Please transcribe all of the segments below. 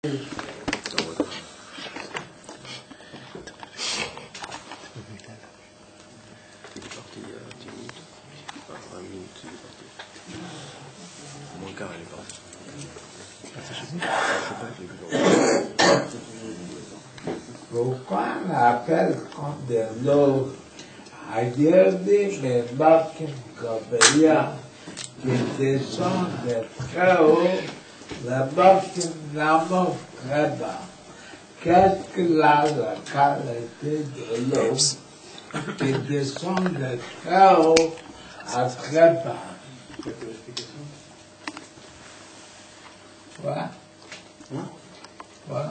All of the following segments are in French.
Pourquoi on appelle comme de l'eau ailleurs des barques Gobea qui descendent de très haut, la barque n'amorce très bas? Qu'est-ce que la qualité de l'eau qui descend de très haut à très bas? Quoi? Quoi?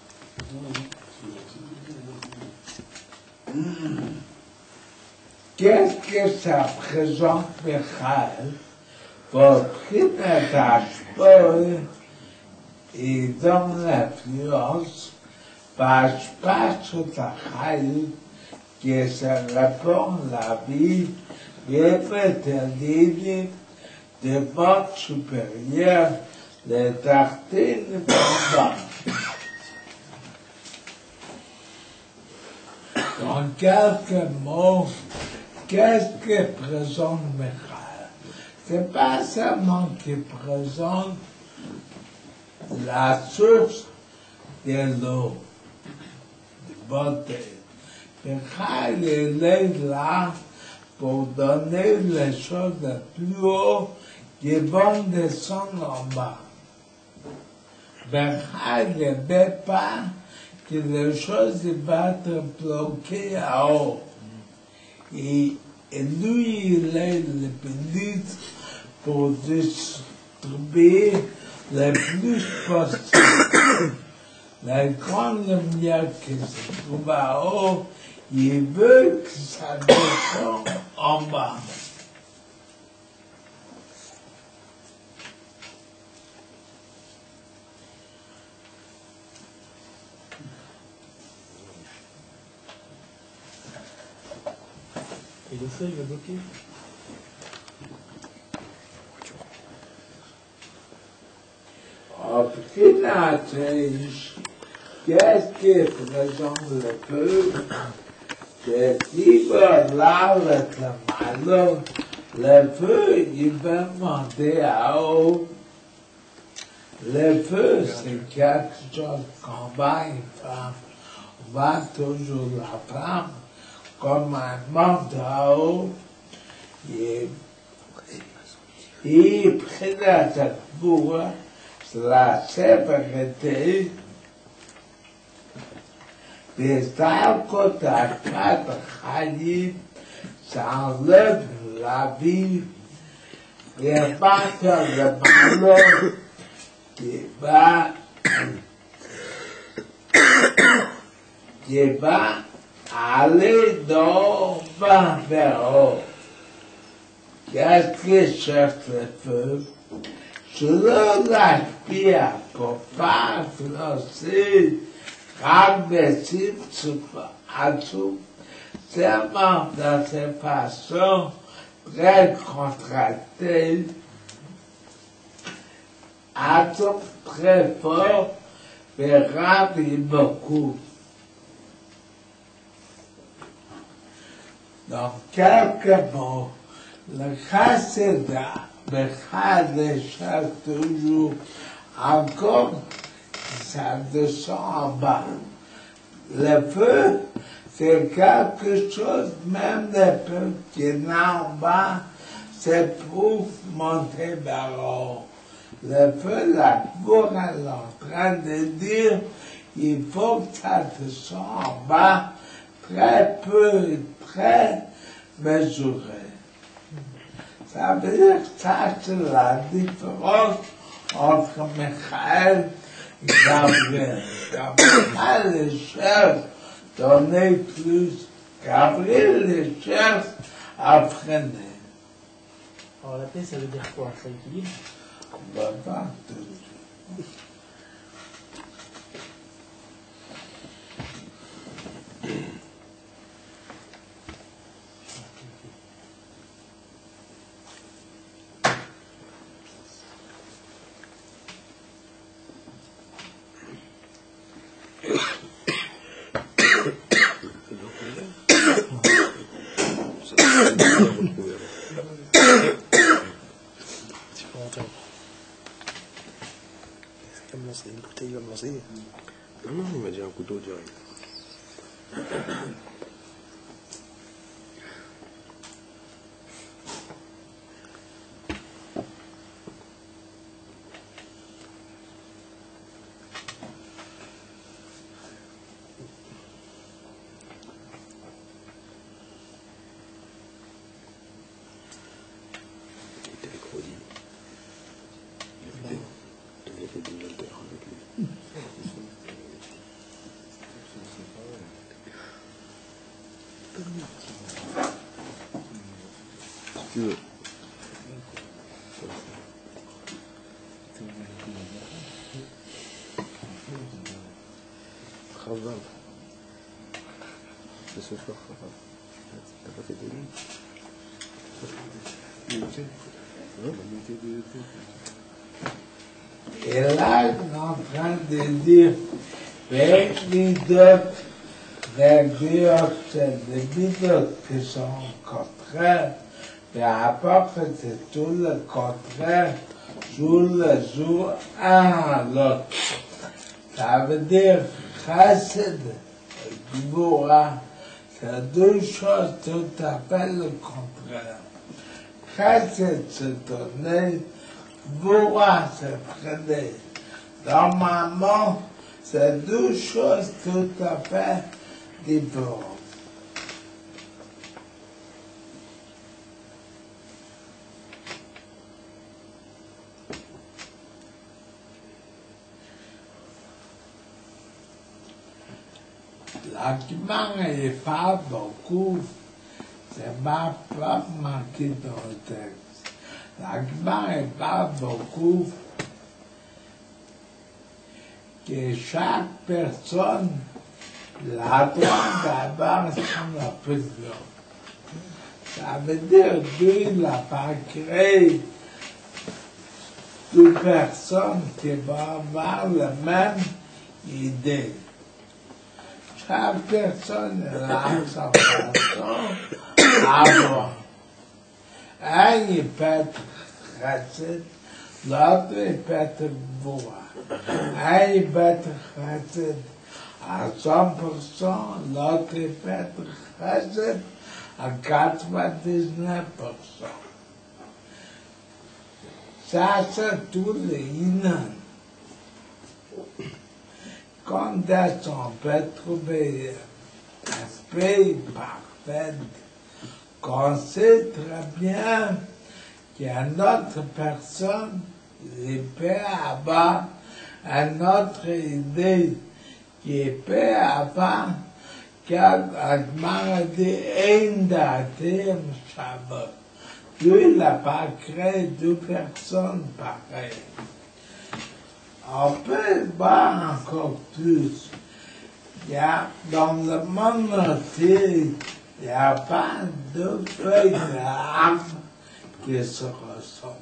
Qu'est-ce que ça présente, Michael, pour qu'il ne tâche pas et donne l'influence par sur ta chaîne qui se répond la vie et maternelle de votre supérieur, les tartines bombantes. En quelques mots, qu'est-ce que présente Michael? C'est pas seulement qu'il présente la source de l'eau, de beauté. Michael est là pour donner les choses de plus haut qui vont descendre en bas. Michael ne veut pas que les choses vont être bloquées en haut. Et lui, il est le ministre pour distribuer le plus possible. La grande lumière qui se trouve en haut, il veut que ça descende en bas. Et le feu, il va bloquer. En finatrice, qu'est-ce qui présente le feu? C'est qui va là avec le malheur. Le feu, il va monter à haut. Le feu, c'est quelque chose qu'on va une femme. On va toujours la femme comme un monte à haut. Et près de cette bourre, la sévérité des arbres à quatre rayés, ça enlève la vie, et battre le ballon qui va aller d'en bas vers haut. Qu'est-ce qui cherche le feu? Selon la pierre pour faire flosser agressif à dessous, seulement dans cette façon très contractée, atome très fort, mais rapide beaucoup. Dans quelques mots, le chasséda, le chasséda cherche toujours encore, ça descend en bas. Le feu, c'est quelque chose, même le feu qui est là en bas, c'est pour monter vers haut. Le feu, la cour, elle est en train de dire, il faut que ça descende en bas, très peu, très mesuré. Ça veut dire que ça, c'est la différence entre Michael et Gabriel. Gabriel cherche à donner plus. Gabriel cherche à freiner. Alors la paix, ça veut dire quoi? Ça équilibre? On va voir tout de suite. bouteille, il va me lancer. Non, il m'a dit un couteau direct. Si tu veux. Raval. C'est ce soir, Raval. T'as pas fait de nuit? Et là, je suis en train de dire, avec les autres, les bidotes qui sont contraires, et après c'est tout le contraire, tout le jour un à l'autre. Ça veut dire, chassid et gvura, c'est deux choses tout à fait le contraire. Chassid, c'est donner, gvura, c'est prêter. Normalement, c'est deux choses tout à fait différentes. L'argument n'est pas beaucoup, c'est pas marqué dans le texte. L'argument n'est pas beaucoup que chaque personne a le droit d'avoir son opinion. Ça veut dire que Dieu n'a pas créé deux personnes qui vont avoir la même idée. Chaque personne a sa façon d'avoir. Un, il peut être raciste, l'autre, il peut être bourgeois. Un, il peut être raciste à 100%, l'autre, il peut être raciste à 99%. Ça, c'est tous les inans. Quand on peut trouver l'aspect parfait, qu'on sait très bien qu'il y a une autre personne qui peut avoir une autre idée, qui peut avoir quelque maladie indatée, Shabbat. Dieu n'a pas créé deux personnes pareilles. On peut voir encore plus. Il y a, dans le monde entier, il n'y a pas deux feuilles d'arbre qui se ressemblent.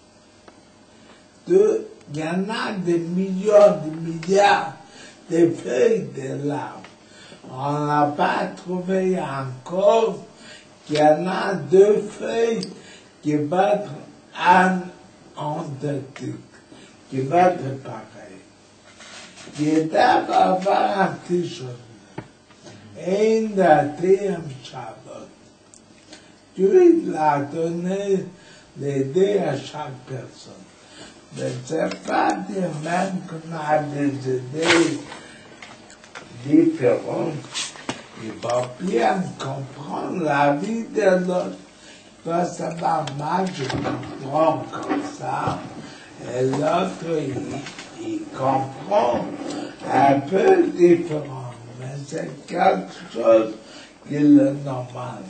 Il y en a des millions, des milliards de feuilles de l'arbre. On n'a pas trouvé encore qu'il y en a deux feuilles qui vont être identiques, qui vont être pareilles. Il doit avoir quelque chose. Un daté un Shabbat. Dieu l'a donné l'idée à chaque personne. Mais ce n'est pas dire même qu'on a des idées différentes. Il va bien comprendre la vie de l'autre. Quand ça va mal, je comprends comme ça. Et l'autre, il comprend un peu différent. Mais c'est quelque chose qui est le normal.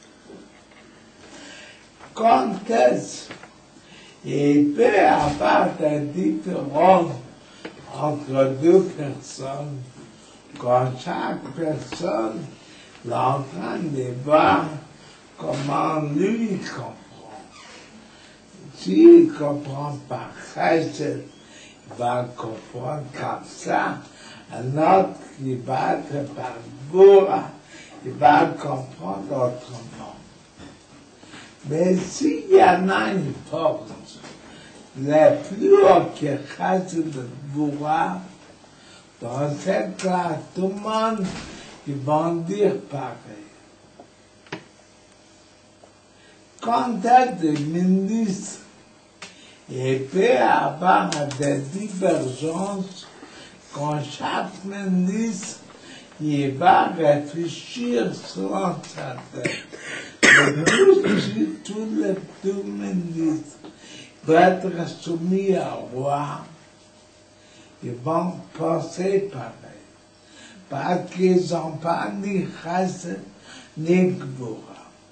Quand est-ce qu'il peut y avoir des différences entre deux personnes, quand chaque personne est en train de voir comment lui comprend. S'il ne comprend pas Chesed, il va comprendre comme ça. Un autre qui va être par Boura, il va comprendre autrement. Mais s'il y en a une force les plus hauts qui restent de pouvoir, dans cette classe, tout le monde, ils vont dire pareil. Quand des ministres, il peut avoir des divergences, quand chaque ministre, il va réfléchir selon sa tête. Tous les deux ministres vont être soumis à roi. Ils vont penser pareil. Parce qu'ils n'ont pas ni race ni gboura.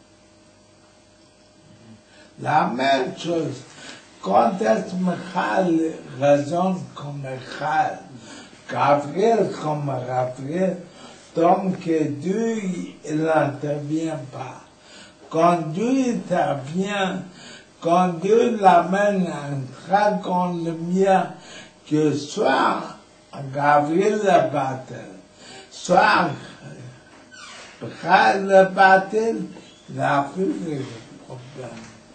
La même chose, quand est-ce que Michal raisonne comme Michal, Gabriel comme Gabriel, donc Dieu, il n'intervient pas. Quand Dieu intervient, quand Dieu l'amène un dragon lumière, que soit Gabriel le battel, soit Michal le battel, il n'a plus de problème.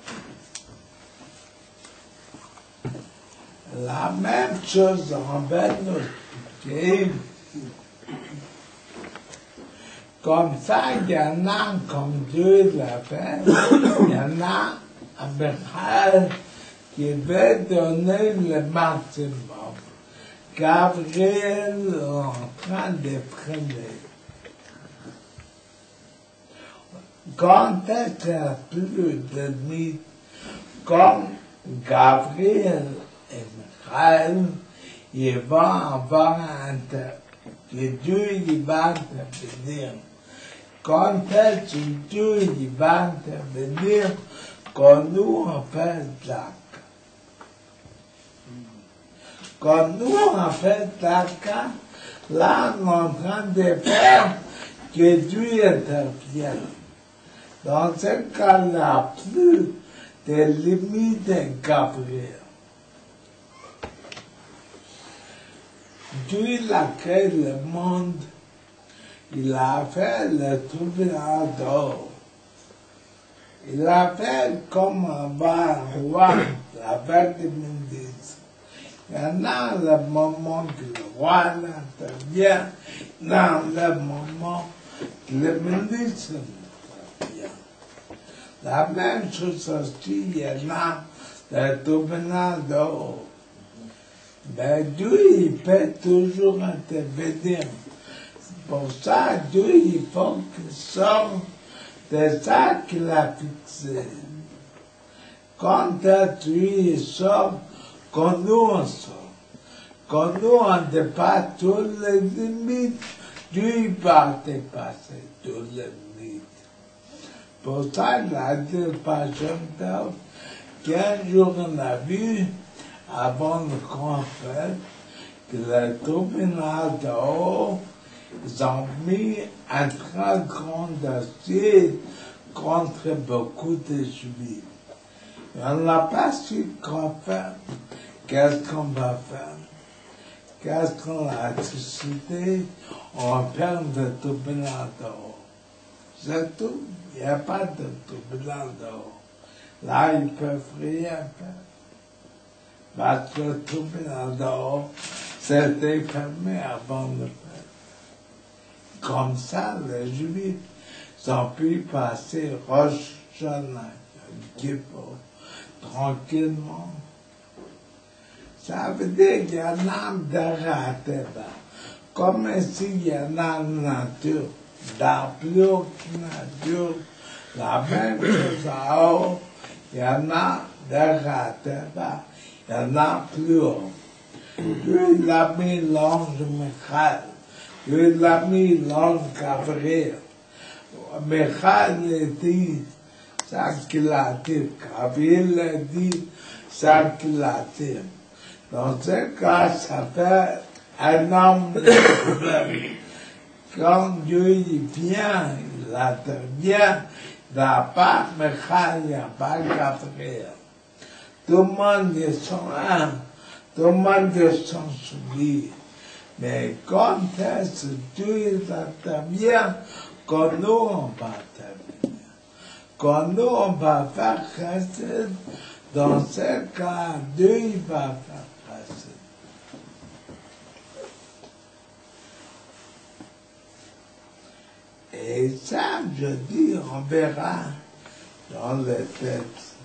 La même chose en Bénin. Comme ça, il y en a comme Dieu l'a fait, il y en a à Michal qui veut donner le maximum. Gabriel est en train de freiner. Quand est-ce qu'il n'y a plus de mythe, comme Gabriel et Michal, il va avoir que Dieu il va intervenir. Quand est-ce que Dieu il va intervenir, quand nous on fait l'acte. Quand nous on fait l'acte, là on est en train de faire que Dieu intervienne. Dans ce cas-là, plus de limites de Gabriel. Dieu il a créé le monde, il a fait le tribunal d'or. Il a fait comme un roi, la veille de ministre. Il y en a le moment que le roi intervient, dans le moment que le ministre intervient. La même chose aussi, il y en a le tribunal d'or. Mais Dieu, il peut toujours intervenir. Pour ça, Dieu, il faut qu'il sorte de ça qu'il a fixé. Quand Dieu sort, quand nous on sort, quand nous on dépasse toutes les limites, Dieu va dépasser toutes les limites. Pour ça, il a dit par Jean-Pierre qu'un jour on a vu, avant le grand fête, que le tribunal d'or, ils ont mis un très grand dossier contre beaucoup de Juifs. Et on n'a pas su quoi faire. Qu'est-ce qu'on va faire? Qu'est-ce qu'on a décidé? On ferme le tribunal d'or. C'est tout. Il n'y a pas de tribunal d'or. Là, ils ne peuvent rien faire. Parce que le tribunal d'or, c'était fermé avant le fête. Comme ça, les Juifs ont pu passer Rosh Hashanah, Kippour, tranquillement. Ça veut dire qu'il y en a de ratés là. Comme ici, il y en a une nature, dans plus haute nature, la même chose à haut, il y en a de ratés là. Il y en a plus haut. Lui, il a mis l'ange Michal. Lui, il a mis l'ange Gabriel. Michal a dit ça qu'il a dit. Gabriel a dit ça qu'il a dit. Dans ce cas, ça fait un homme de quand Dieu il vient, il intervient, il n'y a pas Michal, il n'y a pas Gabriel. Tout le monde est son âme, tout le monde est son souvenir. Mais quand est-ce que Dieu intervient, quand nous on va intervenir. Quand nous on va faire rester Dans ce cas, Dieu il va faire passer. Et ça, je dis, on verra dans les textes.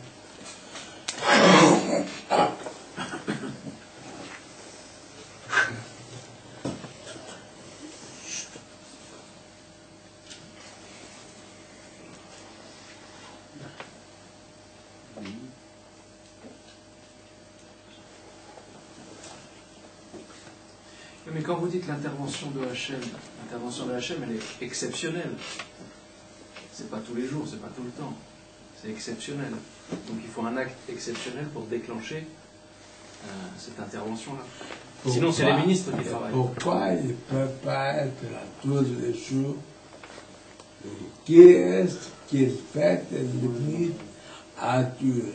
Mais quand vous dites l'intervention de Hachem, elle est exceptionnelle. C'est pas tous les jours, c'est pas tout le temps. C'est exceptionnel. Donc il faut un acte exceptionnel pour déclencher cette intervention-là. Sinon, c'est les ministres qui travaillent. Pourquoi il ne peut pas être là tous les jours? Qui est-ce qui fait des limites à Dieu?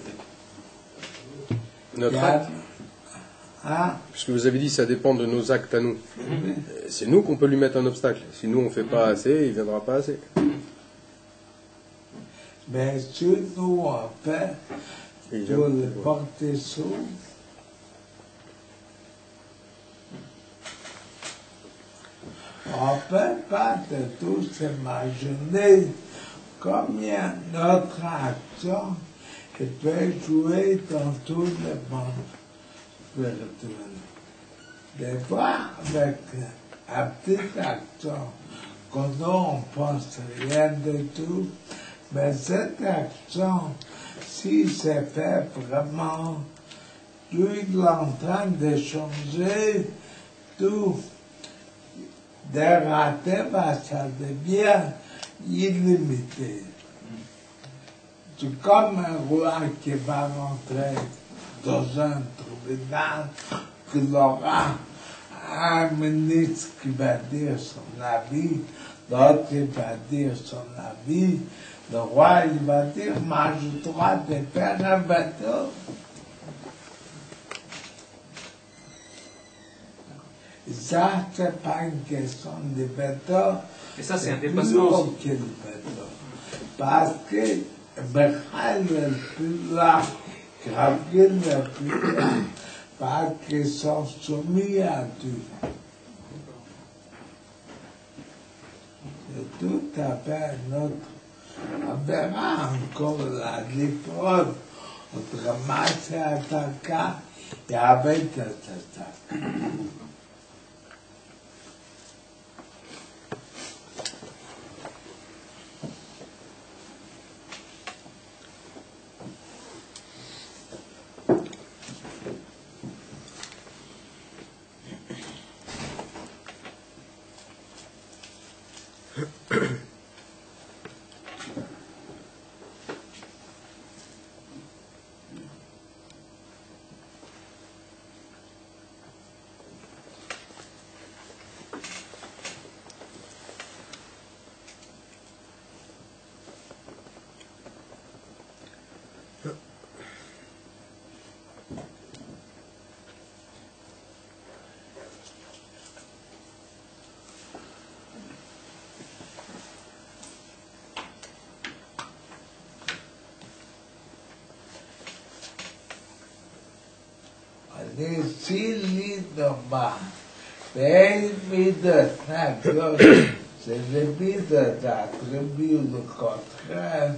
Notre acte. Hein? Puisque vous avez dit ça dépend de nos actes à nous. C'est nous qu'on peut lui mettre un obstacle. Si nous on ne fait pas assez, il ne viendra pas assez. Mais si nous on fait pour le porter sauve, on ne peut pas de tous s'imaginer combien notre action peut jouer dans tout le monde spirituel. Des fois, avec un petit action, quand on pense rien du tout, mais cette action, si c'est fait vraiment, Dieu est en train de changer tout. Des ratés, ça devient illimité. C'est comme un roi qui va rentrer dans un tribunal, qu'il aura un ministre qui va dire son avis, l'autre qui va dire son avis, le roi il va dire, moi j'ai le droit de faire un bateau. Et ça, c'est pas une question de bateau. Et ça, c'est un dépassement aussi. Parce que Bechal est plus là, Gravil est plus là, parce qu'ils sont soumis à Dieu. C'est tout à fait notre. On verra encore l'épreuve entre Masse et Ataka et avec Ataka. S'il bas, mais de c'est le but d'attribuer le contraire.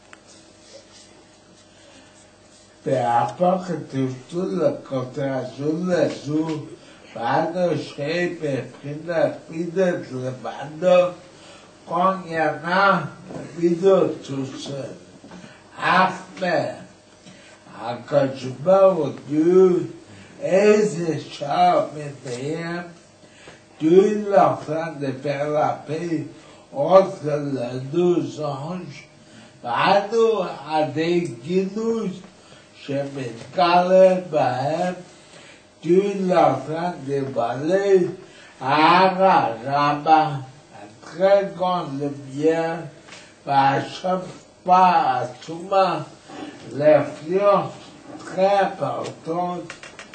Peu importe tout le contraire sur le jour, pas de shape et pris de le bando, quand il y en a, le tout seul. Après, quand je parle au Dieu, et ces chars météens, Dieu est en train de faire la paix entre les deux anges, Bado a des guinous, chez Mécalé, Dieu est en train de balayer à Rabba, un très grand lumière, à chaque pas à Souma, l'influence très importante.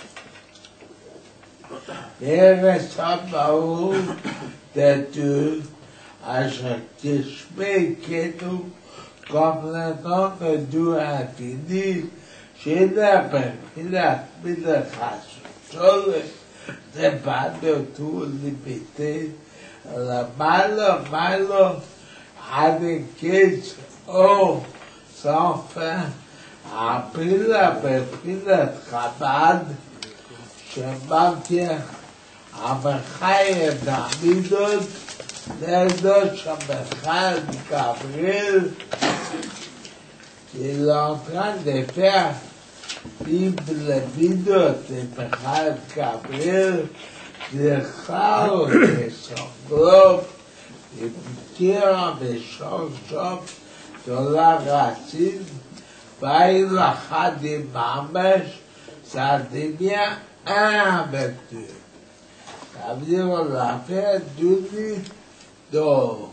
Et ressemble à où de Dieu, à chaque chemin qui nous, comme le nom de Dieu infini, China perfila solo c'est pas de tout limité. La malo avec kids sans fin. Après la perfila travail, je m'entiens avec David, les deux avec Gabriel, qui est en train de faire vivre les vidéos de Michael Gabriel, des râles, des sanglots, des piqûres, des chansons sur la racine. Par la des mamèches, ça devient un avec Dieu. Ça veut dire qu'on l'a fait d'oubli d'or.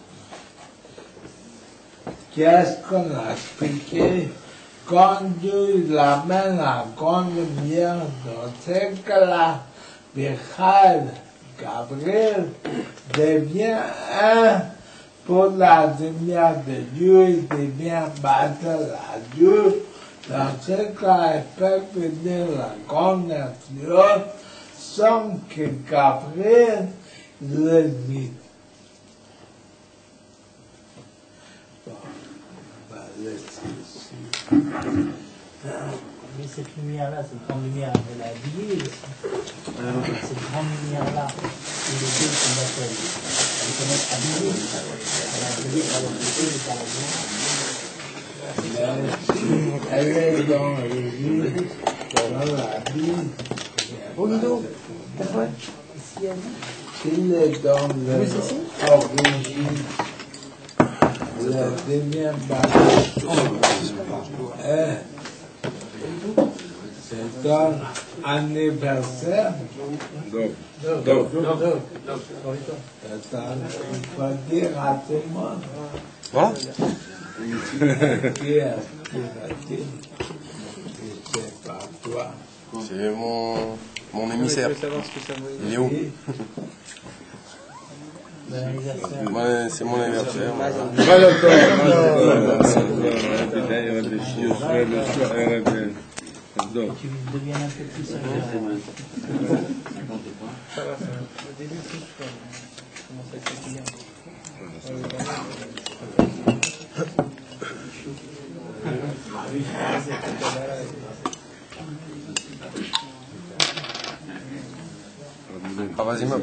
Qu'est-ce qu'on a expliqué? Quand Dieu l'amène à grande lumière dans ce cas-là, Michael Gabriel devient un pour la lumière de Dieu, il devient battle à Dieu. Dans ce cas, il peut venir la grande influence sans que Gabriel le limite. Bon, on va laisser ici. Mais cette lumière-là, cette grande lumière, elle a habillé aussi. Cette grande lumière-là, c'est les deux qu'on appelle. Elle peut être habillée. Elle a habillé par le côté et par la Elle est dans l'église, dans la Bible. Bonito, t'as quoi? Ici, Il est dans l'origine. La dernière c'est un anniversaire. Il faut dire à tout le monde. Voilà. Qui est-il? C'est pas toi. C'est mon émissaire. Il est où? Ouais, c'est mon anniversaire. tu deviens un peu plus sérieux. Au début, je commence à être fatigué. Ah, vas-y, même.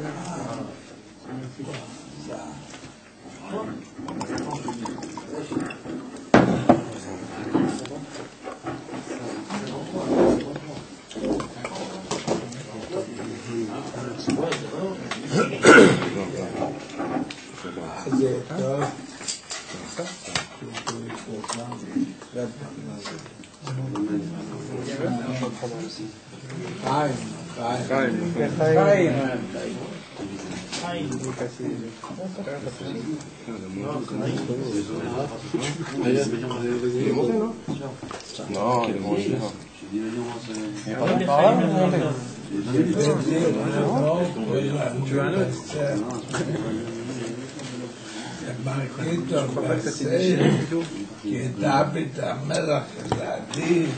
Non, il est bon, il est bon. Tu veux un autre? C'est marqué dans le verset qui est David Amelach l'a dit.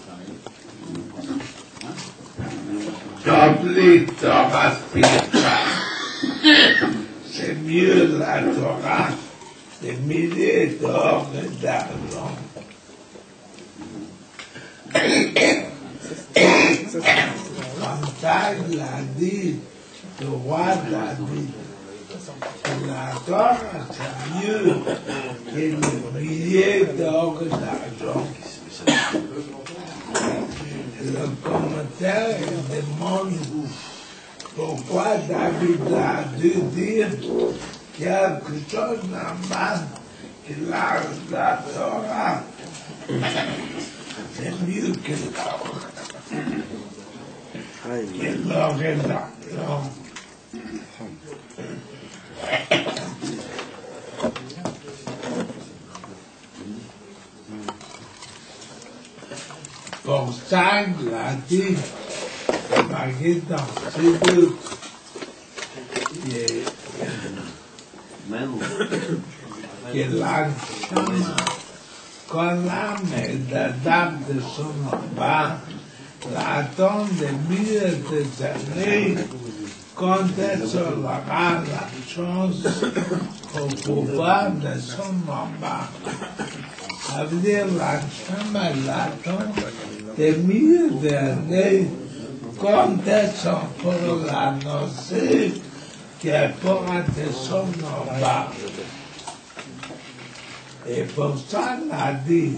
J'oublie Torah spirituelle. C'est mieux la Torah des milliers d'or et d'argent. Comme ça, il a dit, le roi David. La Torah, c'est mieux que les milliers d'or et d'argent. Le commentaire demande pourquoi David a dû dire quelque chose normal que la Torah. C'est mieux que l'or. Que l'or et l'argent. Pour ça, il a dit, marqué dans ce livre, que l'argent quand l'âme est la dame de son embarras, l'attend des milliers d'années, quand elle aura la chance au pouvoir de son embarras. Ça veut dire la femme l'attend des milliers d'années, quand elle s'en pour l'annoncer, qu'elle pourra de son embarras. Et pour ça, on a dit,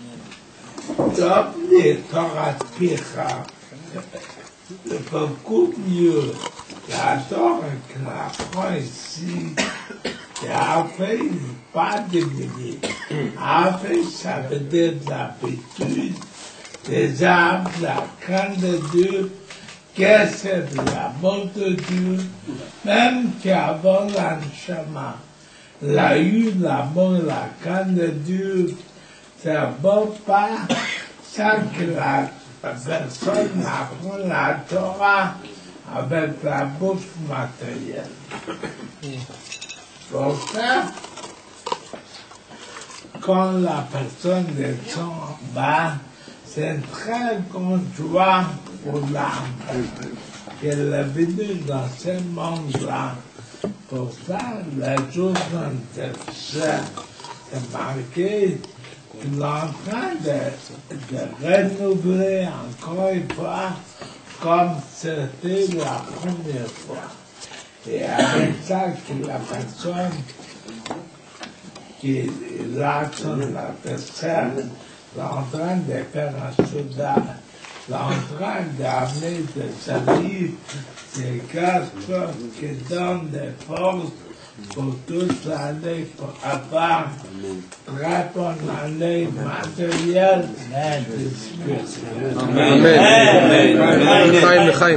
comme les Torah Pira, c'est beaucoup mieux la Torah que la France ici, et après, pas diminuer. Après, ça veut dire l'habitude, des arbres, la crainte de Dieu, qu'est-ce que l'amour de Dieu, même qu'avant l'enchaînement. La eu, l'amour, la crainte de Dieu, ça ne va pas sans que la personne apprend la Torah avec la bouche matérielle. Pour ça, quand la personne descend en bas, c'est une très grande joie pour l'âme qu'elle est venue dans ce monde-là. Pour ça, la journée de ça, c'est marqué qu'il est en train de renouveler encore une fois comme c'était la première fois. Et avec ça, que la personne qui est là sur la personne est en train de faire un soldat, est en train d'amener de sa vie ces quatre choses qui donnent des forces pour toute l'année, pour avoir très bonne année matérielle et spirituelle. Amen. Amen. Chaim.